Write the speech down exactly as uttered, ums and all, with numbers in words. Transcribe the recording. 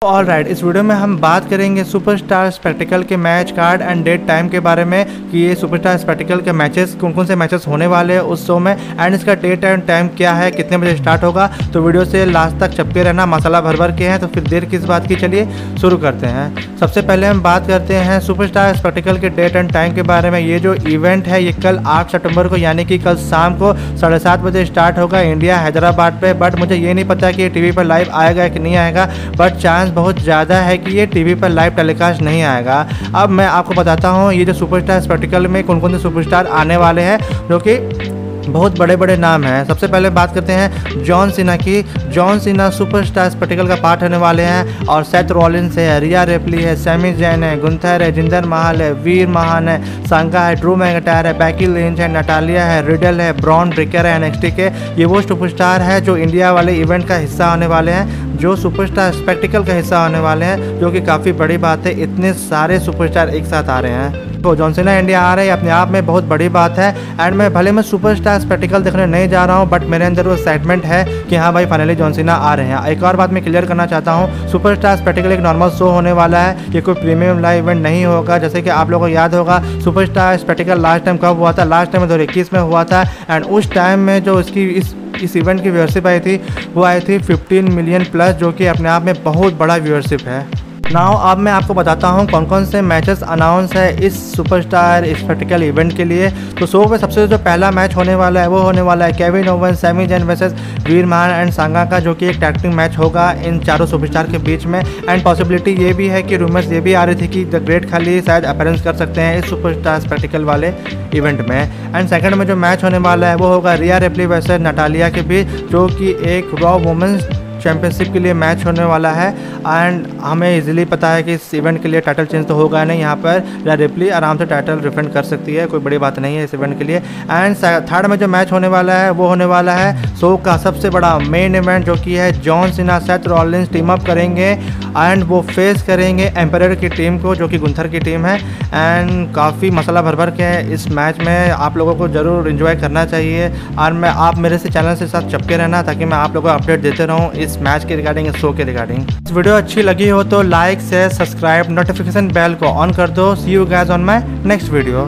All right, इस video में हम बात करेंगे सुपरस्टार स्पेक्टिकल के match card and date time के बारे में कि ये सुपरस्टार स्पेक्टिकल के मैचेस कौन कौन से मैचेस होने वाले हैं उस शो में, एंड इसका डेट एंड टाइम क्या है, कितने बजे स्टार्ट होगा। तो वीडियो से लास्ट तक चपके रहना, मसाला भर भर के हैं। तो फिर देर किस बात की, चलिए शुरू करते हैं। सबसे पहले हम बात करते हैं सुपरस्टार स्पेक्टिकल के डेट एंड टाइम के बारे में। ये जो इवेंट है ये कल आठ सितंबर को यानी कि कल शाम को साढ़े सात बजे स्टार्ट होगा इंडिया हैदराबाद पे। बट मुझे ये नहीं पता कि ये टीवी पर लाइव आएगा कि नहीं आएगा, बट चांस बहुत ज़्यादा है कि ये टीवी पर लाइव टेलीकास्ट नहीं आएगा। अब मैं आपको बताता हूँ ये जो सुपरस्टार स्पेक्टिकल में कौन कौन से सुपरस्टार आने वाले हैं जो कि बहुत बड़े बड़े नाम हैं। सबसे पहले बात करते हैं जॉन सीना की। जॉन सीना सुपरस्टार स्पेक्टिकल का पार्ट होने वाले हैं और सेथ रॉलिन्स है, रिया रिप्ली है, सैमी जैन है, गुंथर है, जिंदर महल है, वीर महान है, सांगा है, ड्रू मैकटायर है, बैकी लिंच है, नटालिया है, रिडल है, ब्रॉन ब्रेकर है एनएक्सटी के। ये वो सुपरस्टार है जो इंडिया वाले इवेंट का हिस्सा होने वाले हैं, जो सुपरस्टार स्पेक्टिकल का हिस्सा होने वाले हैं, जो कि काफ़ी बड़ी बात है। इतने सारे सुपरस्टार एक साथ आ रहे हैं। तो जॉन सीना इंडिया आ रहे हैं अपने आप में बहुत बड़ी बात है। एंड मैं भले मैं सुपरस्टार स्पेक्टिकल देखने नहीं जा रहा हूं, बट मेरे अंदर वो एक्साइटमेंट है कि हाँ भाई फाइनली जॉन सीना आ रहे हैं। एक और बात मैं क्लियर करना चाहता हूं, सुपरस्टार स्पेक्टिकल एक नॉर्मल शो होने वाला है, ये कोई प्रीमियम लाइव इवेंट नहीं होगा। जैसे कि आप लोगों को याद होगा सुपरस्टार स्पेक्टिकल लास्ट टाइम कब हुआ था, लास्ट टाइम दो हज़ार इक्कीस में हुआ था। एंड उस टाइम में जो इसकी इस इस इवेंट की व्यूअरशिप आई थी वो आई थी पंद्रह मिलियन प्लस, जो कि अपने आप में बहुत बड़ा व्यूअरशिप है। नाउ अब मैं आपको बताता हूँ कौन कौन से मैचेस अनाउंस है इस सुपरस्टार स्पेक्टिकल इवेंट के लिए। तो शो पे सबसे जो पहला मैच होने वाला है वो होने वाला है Kevin Owen Sami Zayn versus Veer Mahaan and सांगा का, जो कि एक टैग टीम मैच होगा इन चारों सुपरस्टार के बीच में। एंड पॉसिबिलिटी ये भी है कि रूमर्स ये भी आ रही थी कि द ग्रेट खली शायद अपीयरेंस कर सकते हैं इस सुपरस्टार स्पेक्टिकल वाले इवेंट में। एंड सेकंड में जो मैच होने वाला है वो होगा रिया रिप्ली वर्सेस नटालिया के बीच, जो कि एक रॉ वुमेंस चैंपियनशिप के लिए मैच होने वाला है। एंड हमें इजीली पता है कि इस इवेंट के लिए टाइटल चेंज तो होगा नहीं, यहाँ पर या रिप्ली आराम से टाइटल डिफेंड कर सकती है, कोई बड़ी बात नहीं है इस इवेंट के लिए। एंड थर्ड में जो मैच होने वाला है वो होने वाला है शो का सबसे बड़ा मेन इवेंट, जो कि है John Cena Seth Rollins team up करेंगे एंड वो फेस करेंगे एम्पायर की टीम को, जो कि गुंथर की टीम है। एंड काफ़ी मसाला भर भर के है इस मैच में, आप लोगों को ज़रूर इन्जॉय करना चाहिए। और मैं आप मेरे से चैनल से साथ चपके रहना ताकि मैं आप लोगों को अपडेट देते रहूँ इस मैच के रिगार्डिंग, इस शो के रिगार्डिंग। इस वीडियो अच्छी लगी हो तो like share subscribe notification bell को ऑन कर दो। See you guys on my next video.